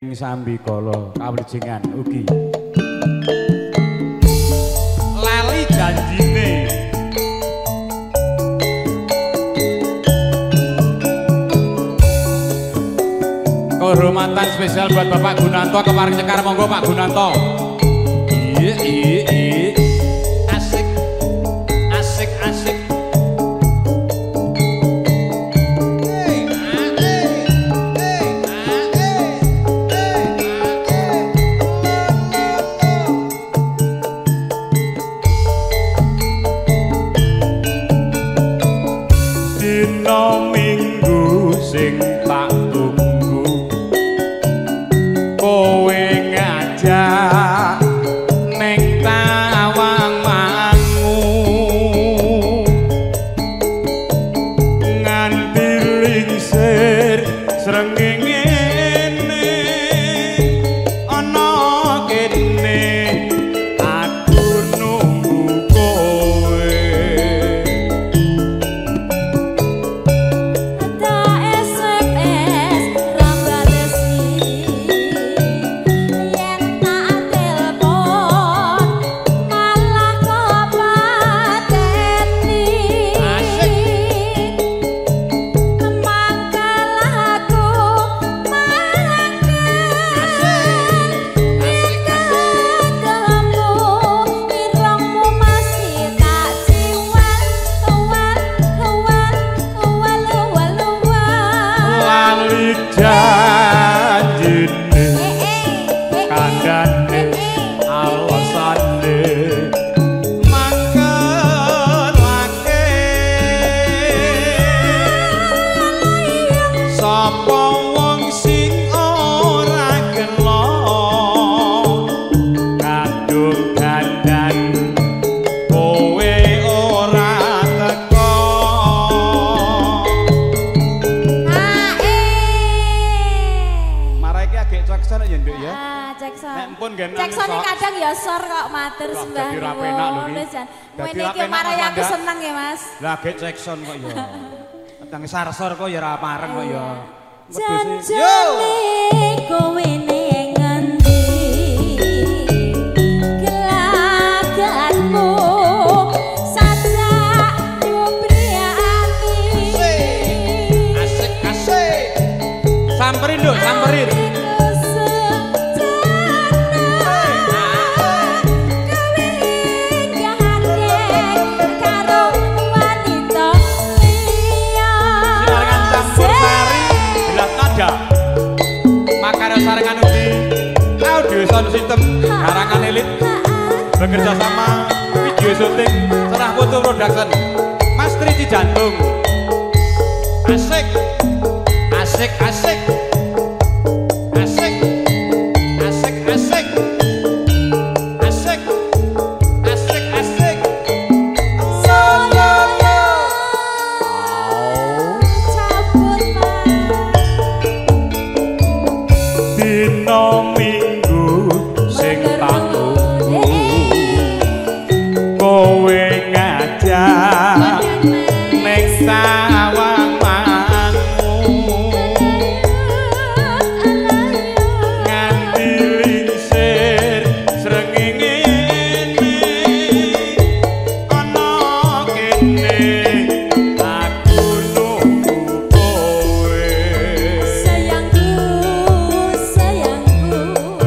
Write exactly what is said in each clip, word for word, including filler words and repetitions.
Sambikala kawijengan ugi lali janjine kehormatan spesial buat Bapak Gunanto kemarin cekar monggo Pak Gunanto. Iya iya iya asik asik asik sing tak tunggu kowe ngajak neng tawanganmu nganti lingsir srengenge ana kene aku nunggu kowe. Janjine kandhane alasane mangkelake sapa wong sing ora kena kadung dandan kowe ora teko. Jackson ya nduk ya. Ah, Jackson. Nek mpun gen Jackson iki kadang ya sor kok matur sembah nuwun. Wene iki marang aku seneng ya, Mas. Lah gek Jackson kok ya. Tentang sar-sor kok ya ora pareng kok ya. Yo. Kowe ning ngendi? Gelagatmu sajak nyubriyati. Asik asik. Samperin nduk, samperin. Makarya sarengan ugi audio sound system karangan elit bekerja sama video syuting Serah Foto Production Mas Tri Jantung. Asik asik asik asik asik asik asik asik asik dino minggu sing tak tunggu kowe ngajak ning tawanganmu nganti lingsir srengenge ana kene aku nunggu kowe. Sayangku sayangku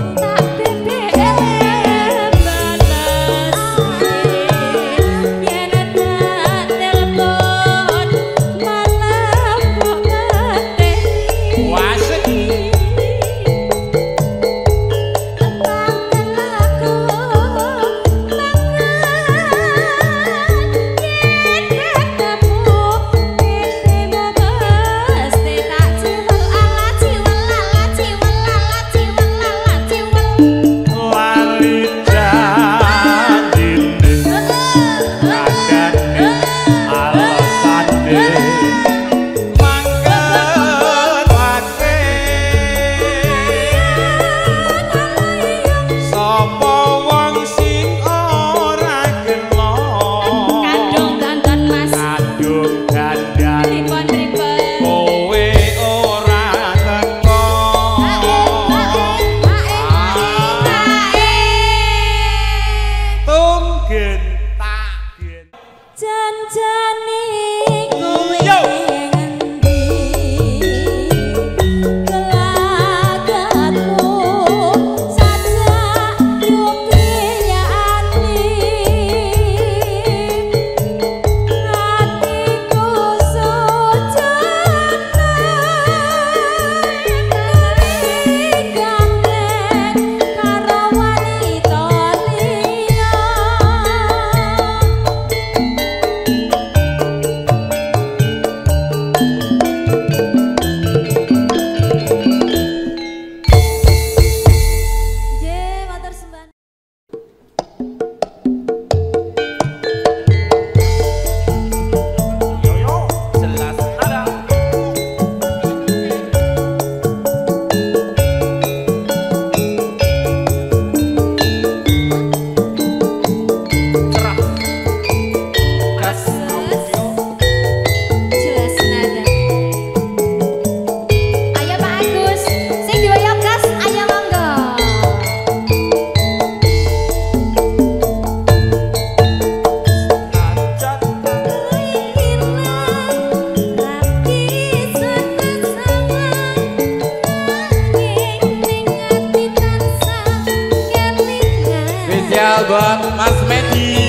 spesial buat Mas Medi.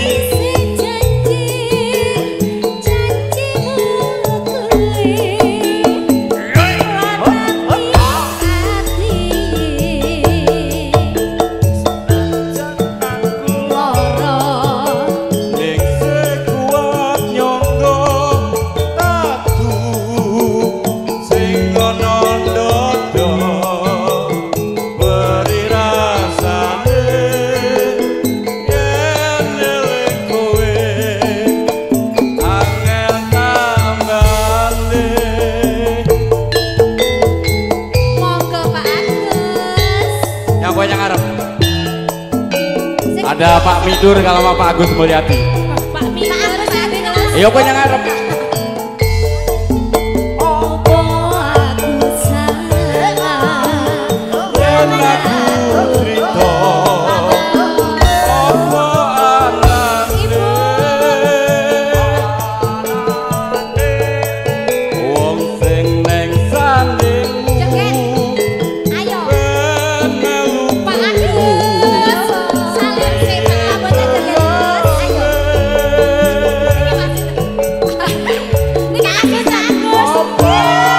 Ada Pak Midur kalau Pak Agus Mulyadi. Pak Midur Mulyadi kelas. Iya apa yang ngarep? Opo aku salah yen aku crito opo anane wong sing neng sandingmu. Ayo Pak Agus salim sih Pak abot aja Gus. Ayo ini Mas ini Kak Agus Kak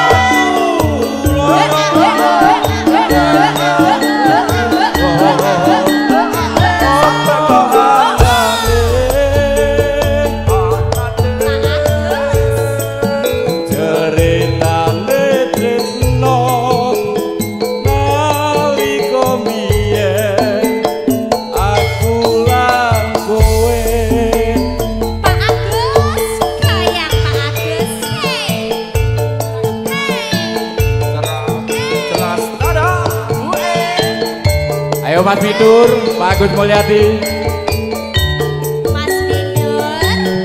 Ayo Mas Midur, Pak Agus Mulyadi. Mas Midur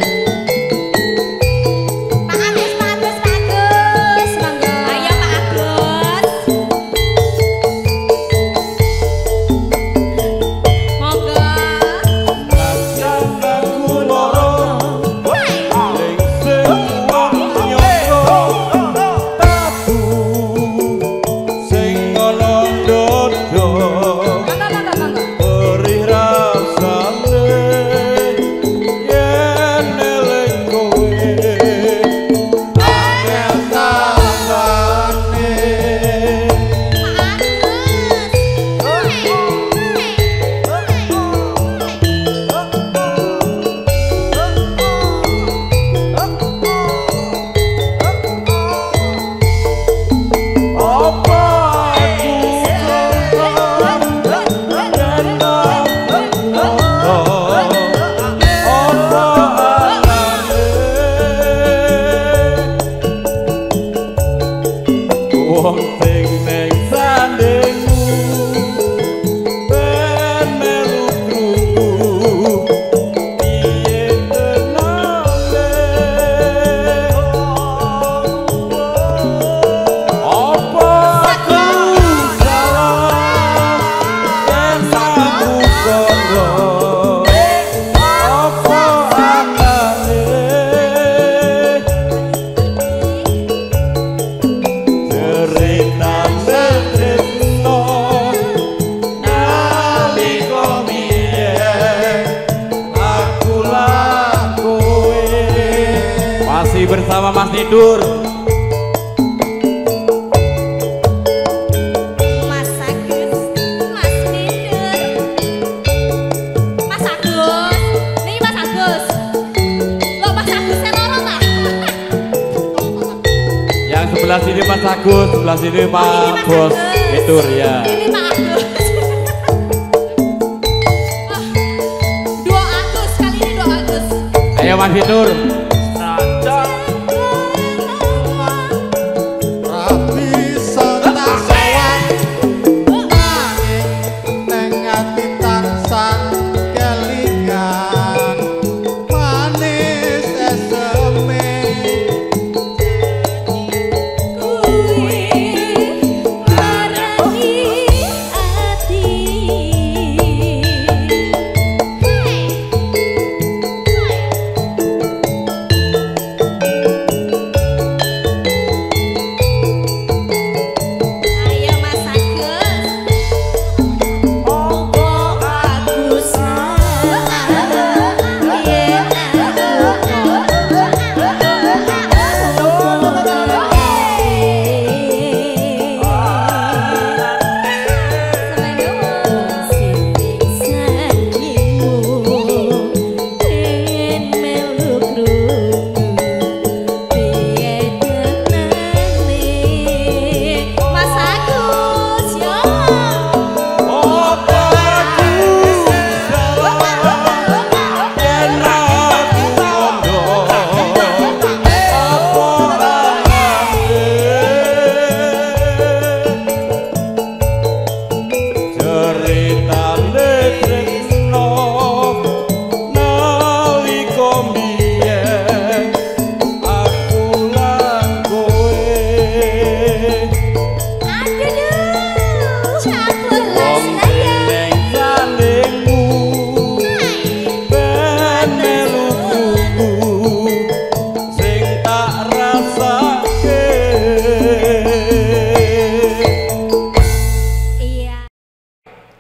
Pak Agus, Pak Agus, Pak Agus monggo. Ayo Pak Agus monggo. Najan aku loro ning sing nyoko tatu sing ana dodo. Perih rasane yen eling kowe angel tanggane. Apa wong sing neng sandingmu ben melu krungu piye tenane apa aku salah yen aku kono apa anane masih bersama Mas Midur. Mas Agus, Mas Midur, Mas Agus, nih Mas Agus. Loh Mas Agus saya loro tak? Yang sebelah sini Mas Agus, sebelah sini Pak Bos Midur ya. Ini Pak Agus. Wah, dua Agus kali ini dua Agus. Ayo Mas Midur.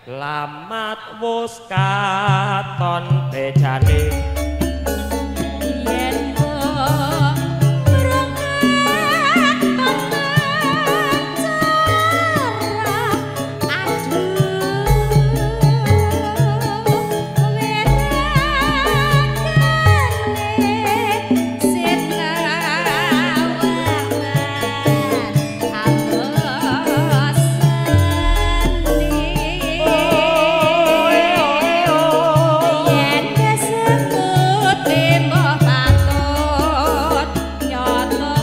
Lamat wus katon bejane yen kok merongak pengacara aduh werakane sinawawan yen kesebut tembok patut nyoto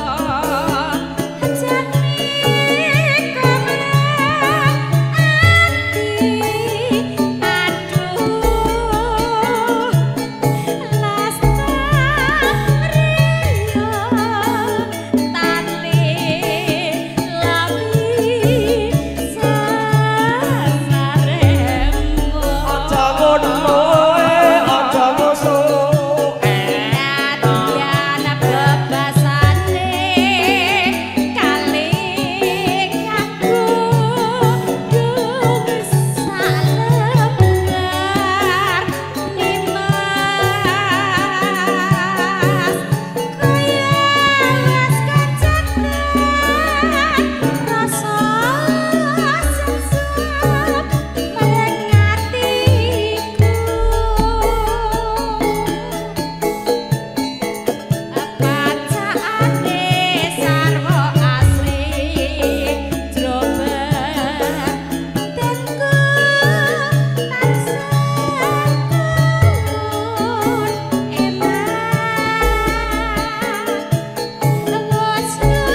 jane kemrang ati aduh lastariyo tali labi sasarembo aja ngono aja musuh Adian bebasane kali aku dung salembar nimas kaya wes kacetan rasa sesep mengatiku Pacaane sarwa asli jrobar tenku tansah kulun eman wes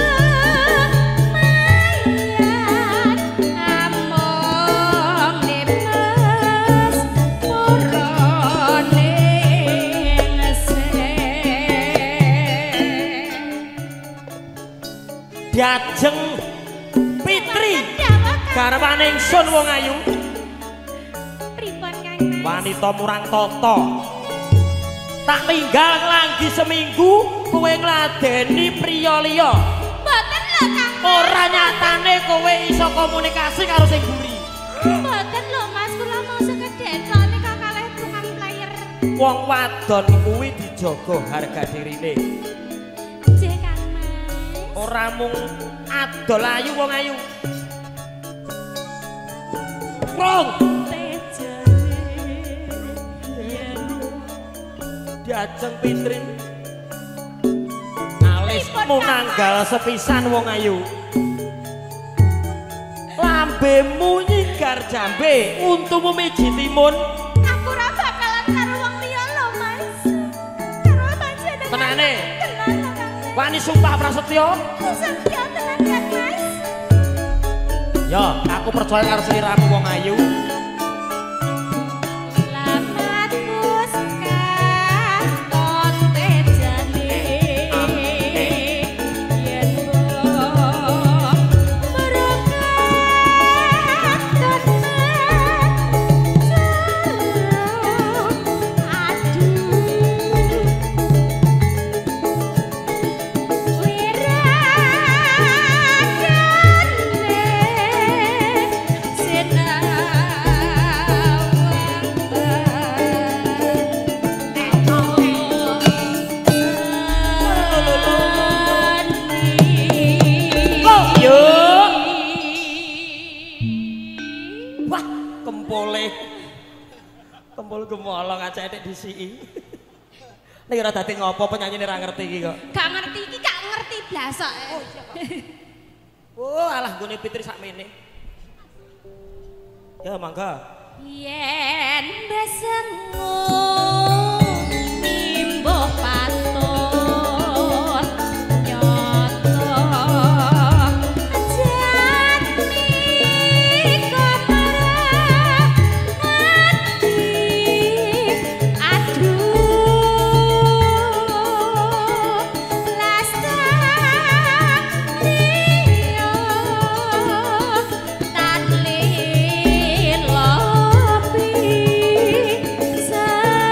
lumayan among nimas purane ngesek diajeng Fitri garwane ingsun wong ayu pripun Kang Mas? wanita murang tata tak tinggal nglanggi seminggu kowe ngladeni priya liya Mboten lho Kang Mas. ora nyatane kowe iso komunikasi karo sing mburi Mboten lho Mas, kula mau sekedhik soalnya kok kalih tukang player. wong wadon kuwi dijaga harga dirine Nggih Kang Mas. ora mung adol ayu wong ayu Prong Tejane yen diajeng Fitri alismu nanggal sepisan wong ayu lambemu nyigar jambe untumu miji timun aku ora bakalan karo wong liya lho Mas. Karo panjenengan. tenane Tenan lho Kang Mas. wani sumpah prasetyo Setya tenan Kang Mas. ya aku percaya karo sliramu wong ayu Lamat wis katon tejane yen mbok merongak tenan aduh Kempul gemolong aja edek disiki. Nek ora dadi ngopo penyanyine ra ngerti iki kok. Gak ngerti iki, gak ngerti blasok. Oh, alah gone Fitri sakmene. Ya mangga. Yen besengu nimbuh patut nyoto jati kemarah ati aduh lastariyo tanlin lopi sa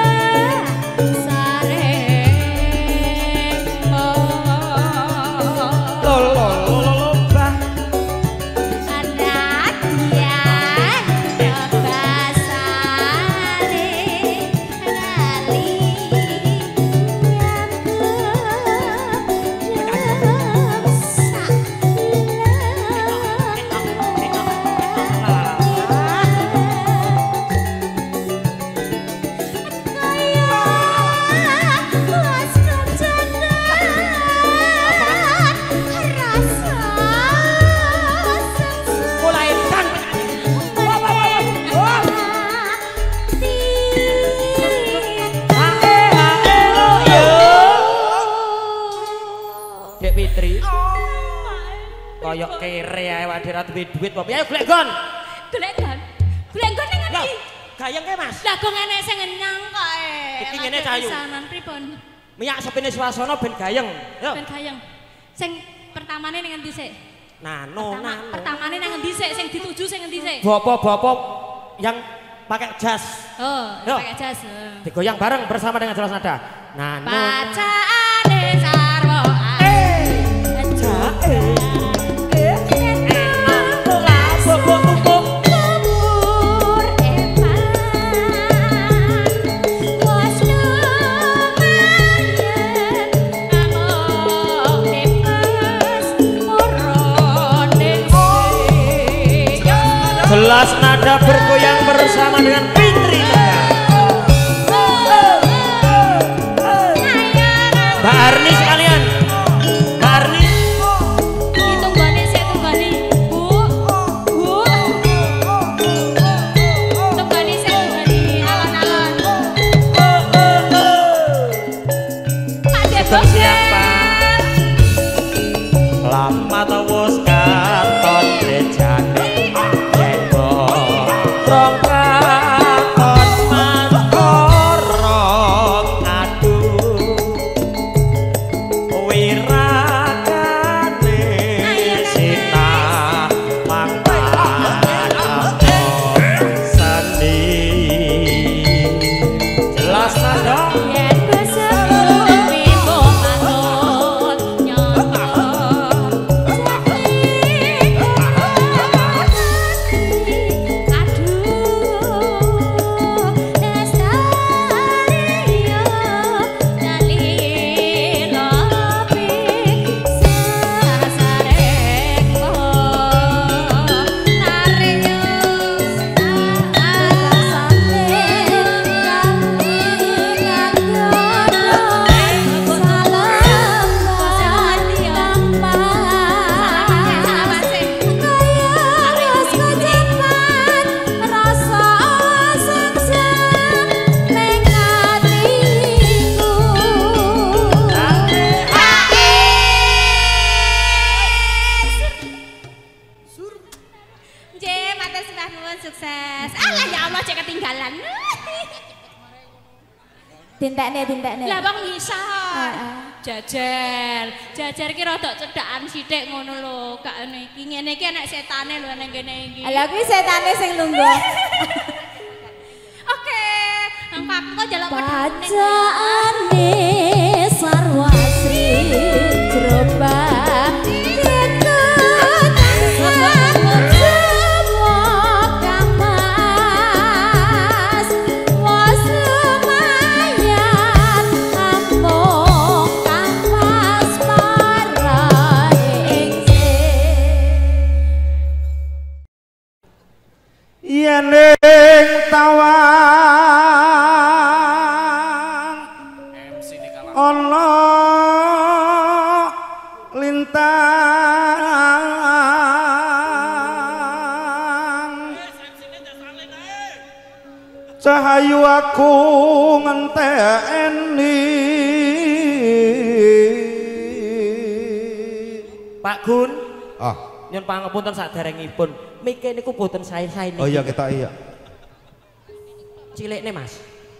koyok kere ae wae ra duwe duit apa. Ayo golek gon. Golek gon. Golek gon ning Lah, ngendi? gayeng ke Mas. Lah kok ngene sing ngenyang kok e. Iki ngene cayu. Pisanan pripun? Miyak sepene swasana ben gayeng. Yo. Ben gayeng. Sing pertamane ning ngendi sik? Nano, Pertama, nano. pertamane nang ngendi sik sing dituju sing ngendi sik? Bapak-bapak yang pakai jas. Oh, Yo. pakai jas. Oh. Digoyang bareng bersama dengan jelas nada. Nano. Bacaane sarwa. Eh. Jae. Eh. Aku lah bobok tumpuk. Kubur eman. Was lumayan. Amok tipes moroning sing. Jelas nada bergoyang bersama dengan Fitri Tengah. Mbak Arni sekalian. Mbak Arni. Ditunggoni sik tunggoni. Bu. Bu. Tunggoni sik tunggoni alon-alon. Pak Debos Siapa? Lama tawus katon rejane. Yengko rong katon mantorong aduh. Wirakane sina mangkat seni. Jelas nada. yen besepi manut nyoto. Aduh, lestari yo dalilo pi sasarengko narinyo J, mata sudah nuwun sukses. Alah ya Allah cek ketinggalan. Tintekne tintekne. Lah bang bisa. Heeh. Jajar, jajar ki rada cedhakan sithik ngono lho. Gak ngene iki ngene iki anak setane lho nang kene iki. Lah kuwi setane sing lungguh. Oke, nang Pak kok jaluk Bacaane sarwasri jerobah kita tansah semua kamas was lumayan among kamas paraing Yening tawang M C ini kalah. ana lintang cahayu aku ngenteni Pak Gun. ah Nyun pangapunten saderengipun. Mike niku boten sae-sae niki. oh iya kita iya Cilikne Mas.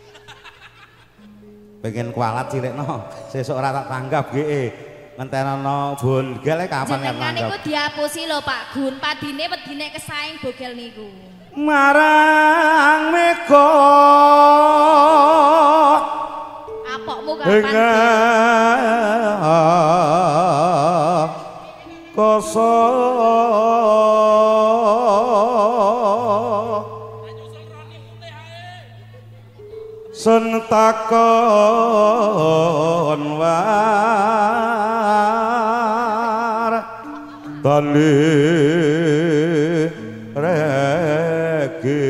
pengen kualat cilik no sesuk ora tak tanggap ge ngentenono bogel e kapan kan Jenengan niku tanggap diapusi lho Pak Gun. Padine wedine kesaing bogel niku. marang meko Apokmu kapan? Enggak kosong sentakon war tali regi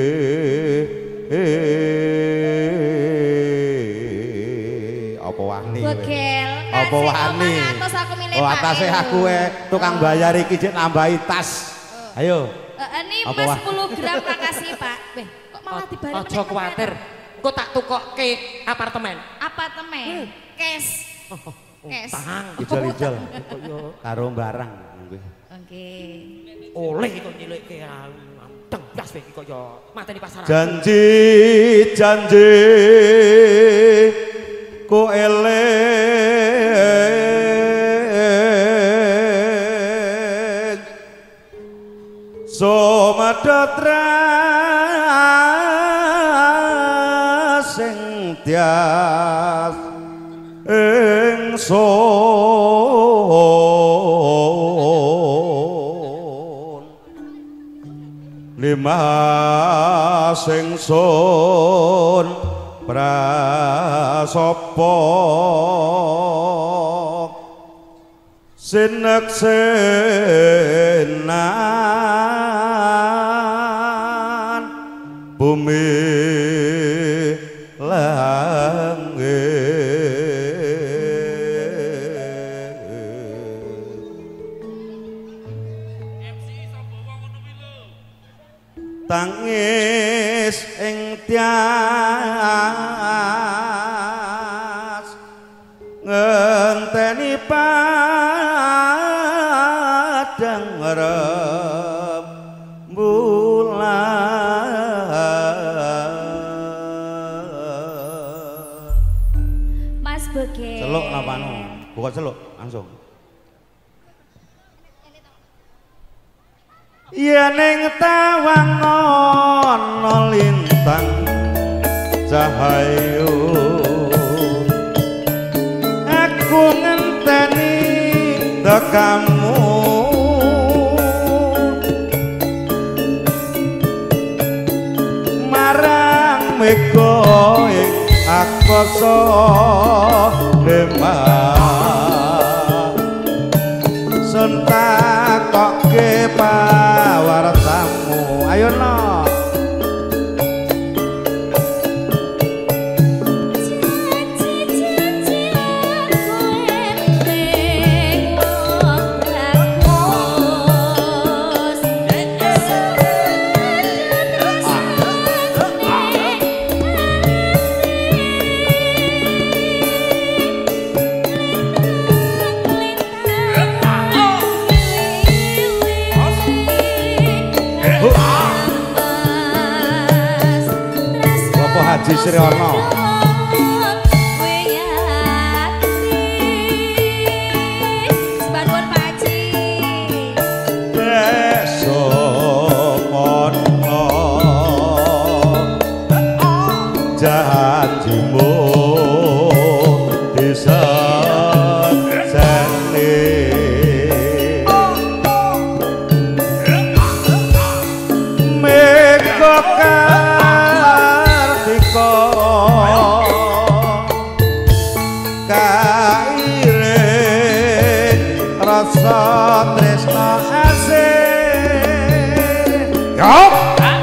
apa wani kowe? Bogel. Apa wani? Atas aku milih Oh Pak atase Elu. aku e tukang bayar iki cek nambahi tas. Ayo. Eh, ini Apa mas wah? sepuluh gram makasih Pak. Weh, kok malah dibareng Aja meneh kuwatir. Engko tak tukokke apartemen. apartemen. Cash. Cash. Tang. Ijol-ijol. Karo barang. Oke. Oleh kok nyilikke tenggas iki kaya mateni pasaran. Janji janji ku eling Somadatra sing tias ingsun lima singsun prasopo sineksenan bumi tangis ing tias ngenteni padang rembulan. Mas Bege. Celuk napa no? Bukan celuk, langsung. Yen ing tawang ana lintang cahayu aku ngenteni tekamu marang mega ing akasa lemah sentakoke pawartamu ayo no Haji Sri Orno Sebantuan Pak Haji besok ono janjimu diseseni megokan rasa tresno asih yop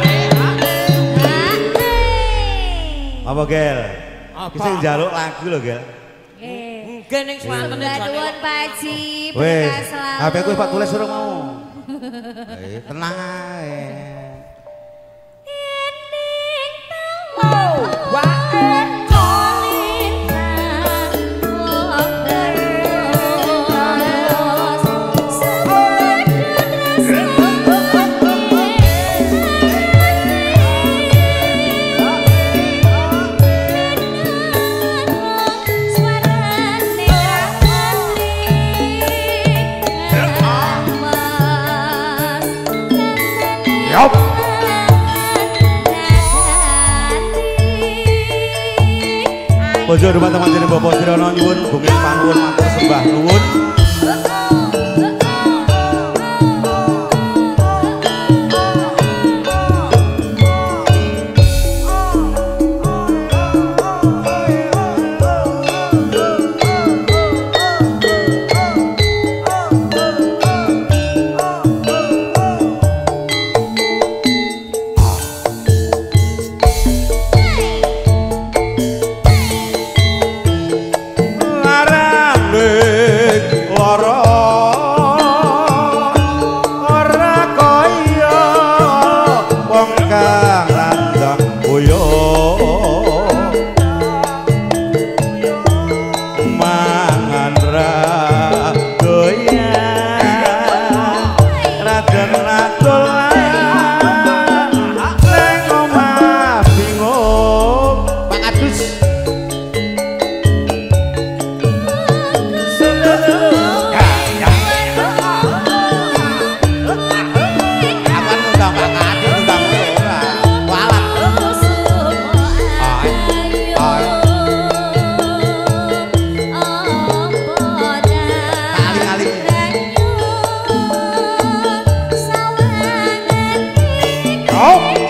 apa gel bisa njaluk lagu lho gel mungkin yang swanten Sebantuan Pak Haji weh berkah selalu H P ku Pak tulis suruh mau eh tenang ae Bojo rumah teman jadi Bapak Sirana nyuwun bumi panuwun matur sembah nuwun.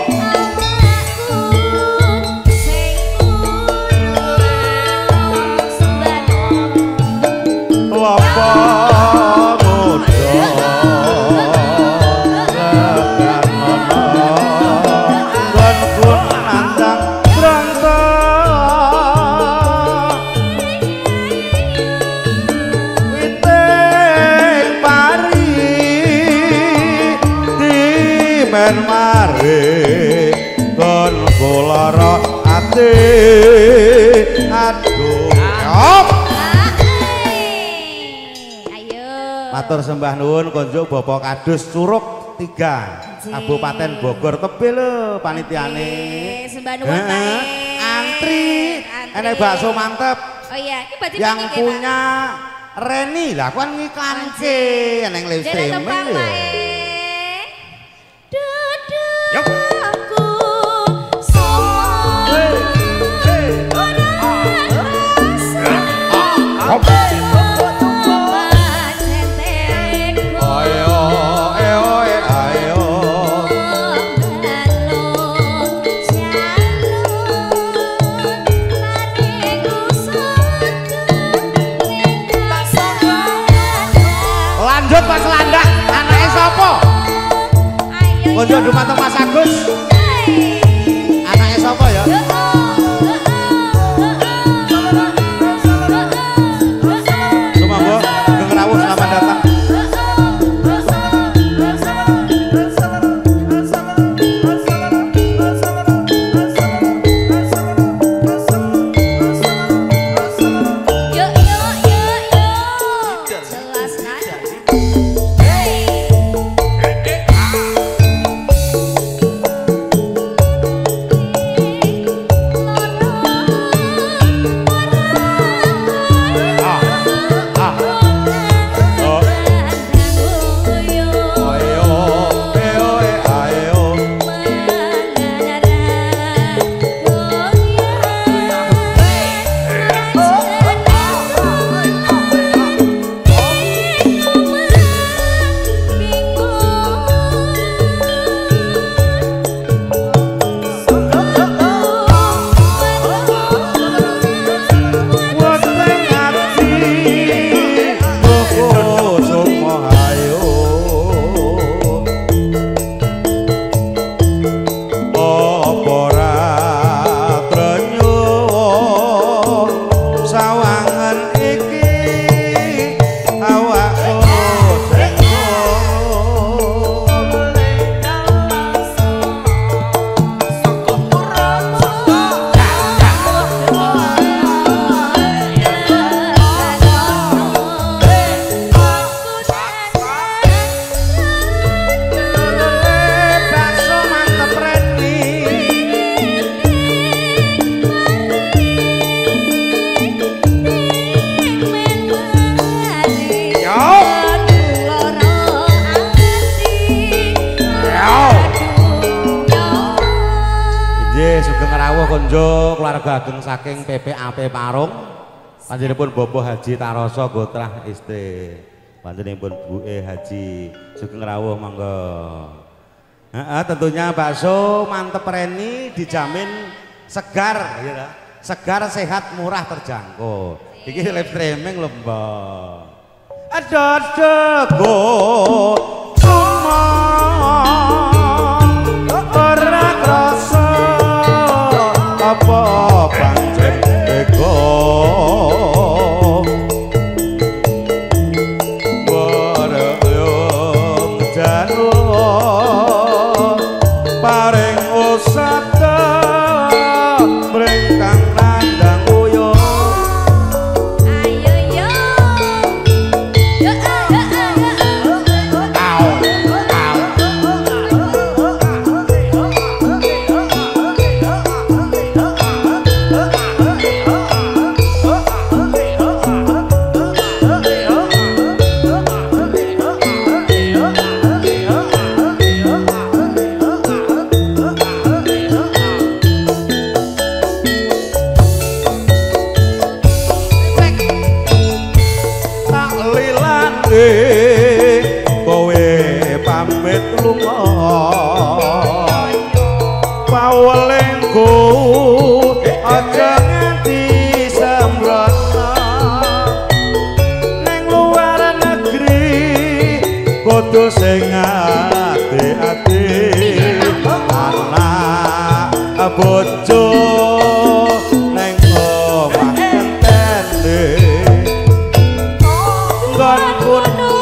Matur sembah nuwun konjuk Bapak Kadus Curug tiga Kabupaten Bogor tebih lho panitiane. Sembah nuwun Pak. Antri. Enek bakso mantep. Oh iya, iki berarti yang punya Reni lah kan ngiklanke enek live streaming lho. Konco dumateng Mas Agus. Anaknya sapa ya? Sumangga, Geng Rawuh selamat datang. Keluarga ageng saking P P A P Parung panjenenganipun Bapak Haji Taroso Gotrah Istri panjenenganipun Bu E Haji Sugeng Rawuh monggo. Heeh, tentunya bakso mantep Reni dijamin segar ya, segar sehat murah terjangkau. Iki live streaming lho Mbak. Adodo semua ora krasa apa pancen bego bareng jano paring usada brengkang nandang uyo ayo yo yo pawelengku aja nganti sembrono ning luar negeri kudu sing ati-ati anak bojo ning omah entene nggonku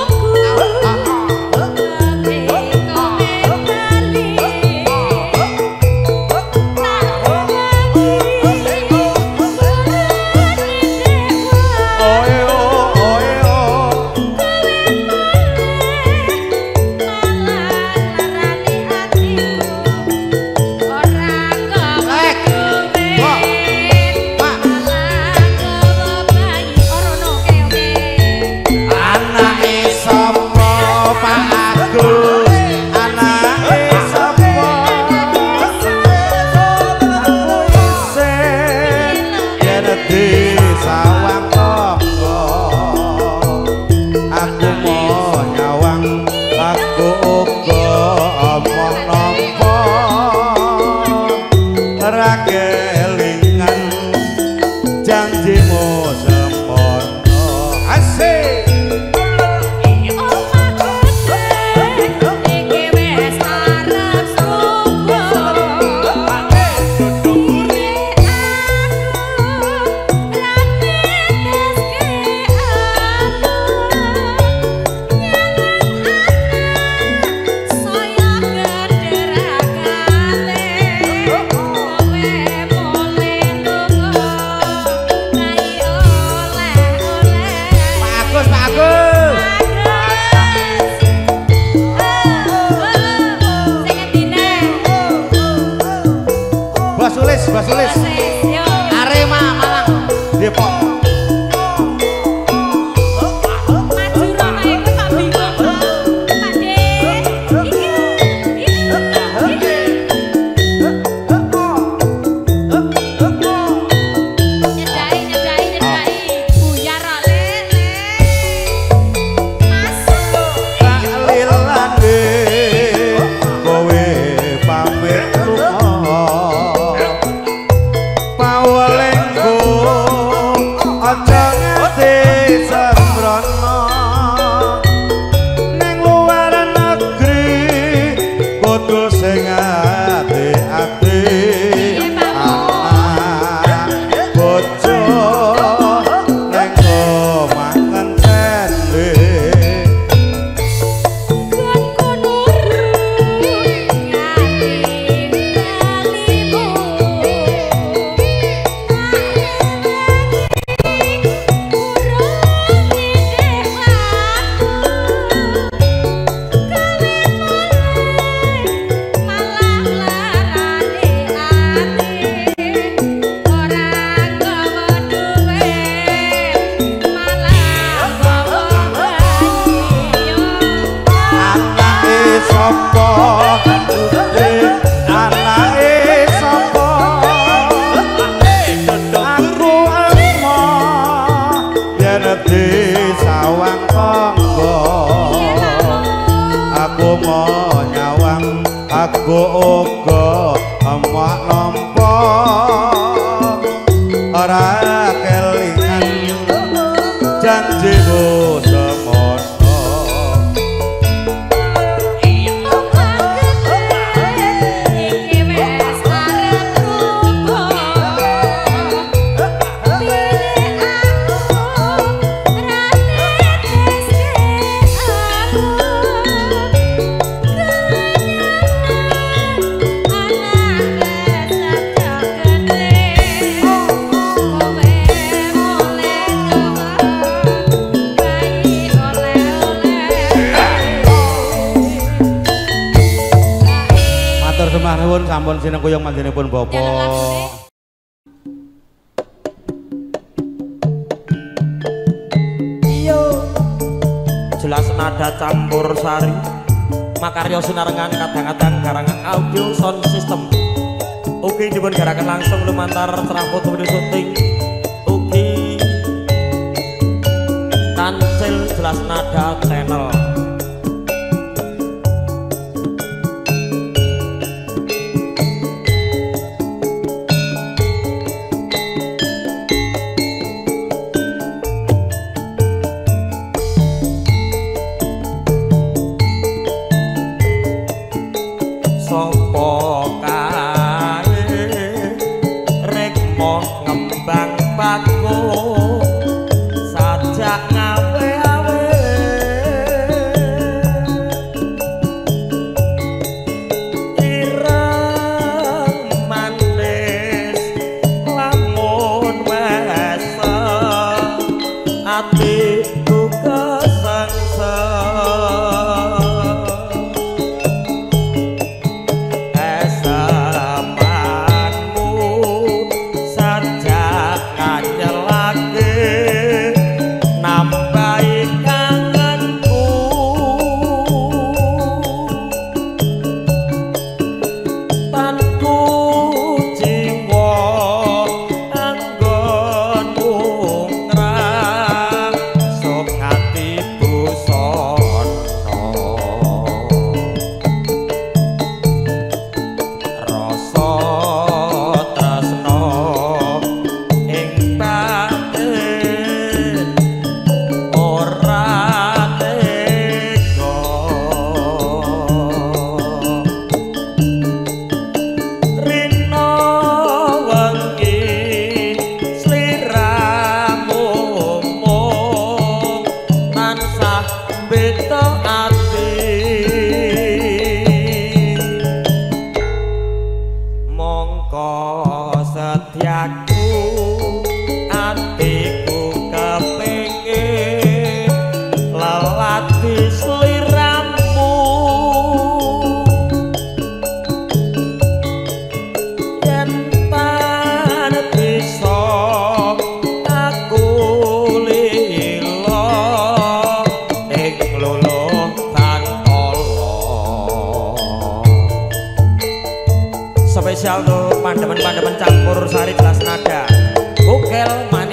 Basulis Arema Malang Depok maju Roma iku tak bingung Pak De iki iki nyedai nyedai nyedai buyar kok lele Mas kalilane kowe pamit lunga pawelengku aja nganti sembrono ning luar negeri kudu sing ati-ati anak bojo ning omah ngenteni aku uga emak nampa ora kelingan janjimu semono iki wis arep rupa pilih aku rateske aku Sembah nuwun sampun sinengkuyung manjenipun Bapak. Iya. Jelas nada campur sari. Makarya sinarengan kadang-kadang karangan audio sound system. Ugi dipun garaken langsung lumantar cerah foto video syuting. Ugi kancil jelas nada channel. mongko setiaku atiku kepengin lelati sliramu yen tan bisa aku lilo ing luluh spesial tuh pandemen-pandemen campur sari jelas nada Bukel